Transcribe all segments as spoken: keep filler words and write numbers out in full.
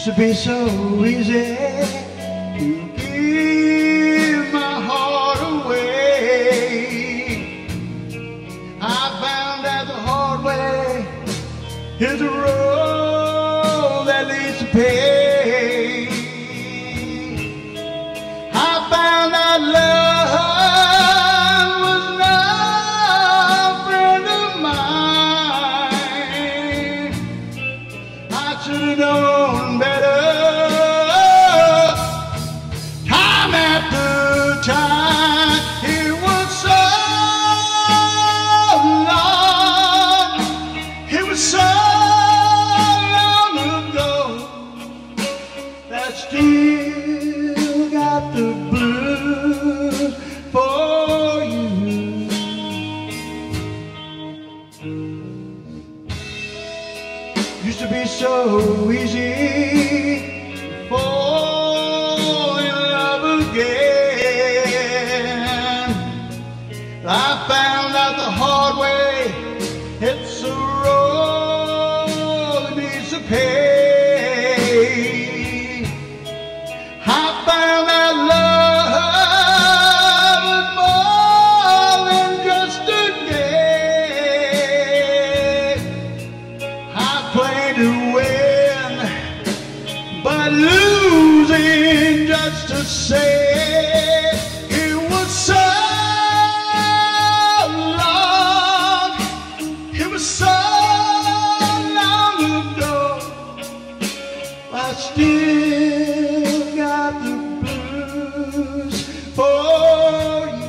Used to be so easy to give my heart away. I found out the hard way is a road that leads to pain. I found out love was not a friend of mine. I should have known better. Time after time, it was so long, it was so long ago, that I still got the blues for you. Used to be so easy to fall in love again. I found out the hard way, it's a road that needs to pay. I found out love is more than just a game. I played to win, but losing just to say it was so long, it was so long ago. I still got the blues for you.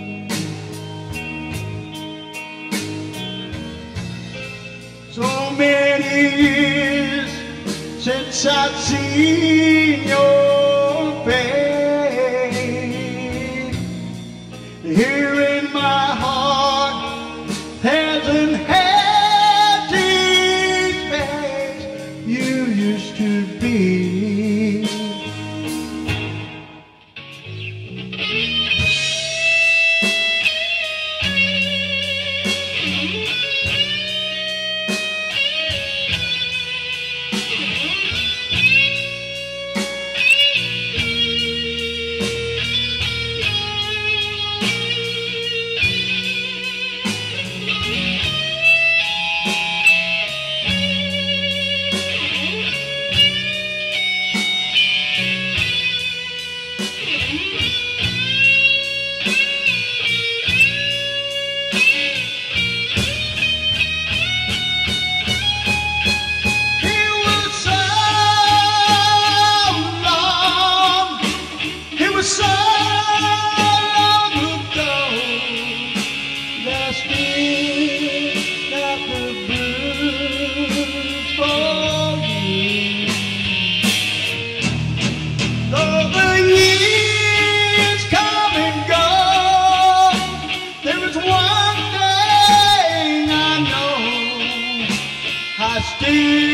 So many years since I've seen your face. Here in my heart hasn't had the space you used to be. So long ago, that I still got the blues for you. Though the years come and go, there is one thing I know, I still